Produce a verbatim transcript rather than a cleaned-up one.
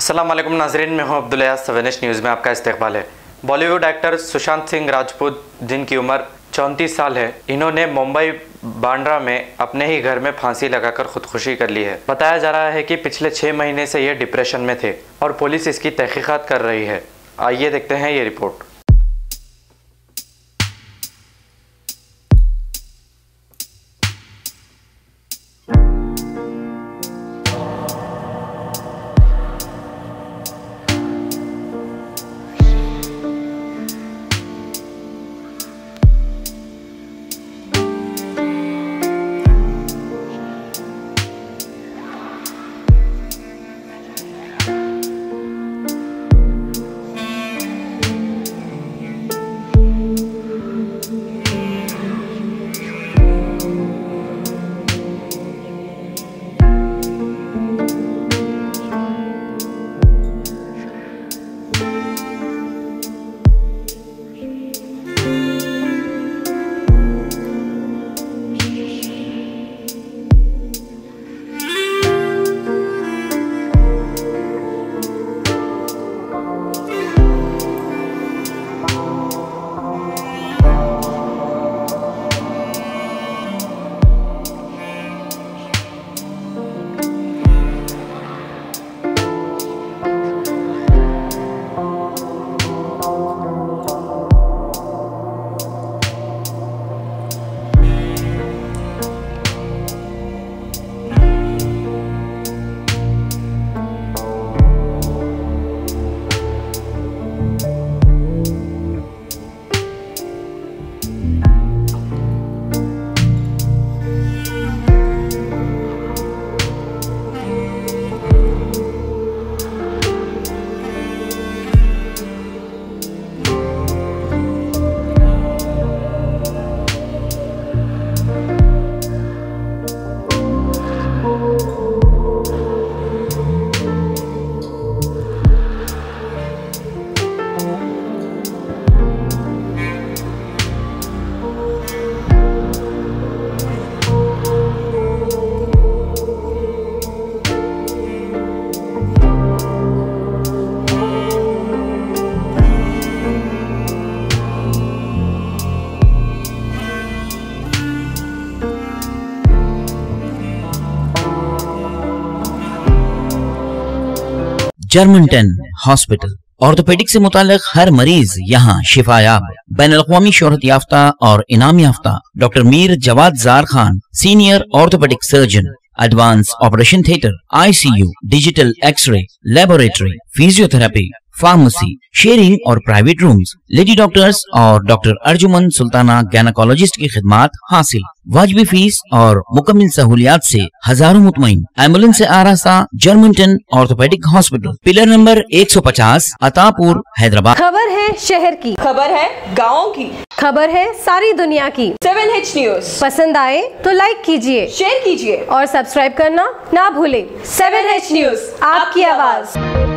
अस्सलाम वालेकुम नाज़रीन, मैं हूं Abdul Ayaz. Seven H news में आपका इस्तकबाल है। बॉलीवुड एक्टर सुशांत सिंह राजपूत, जिनकी उम्र चौंतीस साल है, इन्होंने मुंबई बांद्रा में अपने ही घर में फांसी लगाकर खुदकुशी कर ली है। बताया जा रहा है कि पिछले छः महीने से ये डिप्रेशन में थे और पुलिस इसकी तहकीकात कर रही है। आइए देखते हैं ये रिपोर्ट। जर्मनटन हॉस्पिटल ऑर्थोपेडिक से मुताल्लिक हर मरीज यहाँ शिफायाब। बैनुल-अक़वामी शोहरत याफ्ता और इनाम याफ्ता doctor Mir Jawad Zar Khan, senior orthopaedic surgeon, advance operation theatre, ICU, digital x ray, laboratory, physiotherapy, pharmacy, sharing और प्राइवेट रूम्स, लेडी डॉक्टर्स और डॉक्टर अर्जुमन सुल्ताना गैनकोलॉजिस्ट की खिदमात हासिल। वाजिबी फीस और मुकम्मल सहूलियात से हजारों मुतमईन। एम्बुलेंस से आरास्ता Germantown orthopaedic hospital, pillar number एक सौ पचास, अतापुर, हैदराबाद। खबर है शहर की, खबर है गाँव की, खबर है सारी दुनिया की। सेवन एच न्यूज पसंद आए तो लाइक कीजिए, शेयर कीजिए और सब्सक्राइब करना ना भूलें। सेवन एच न्यूज, आपकी आवाज।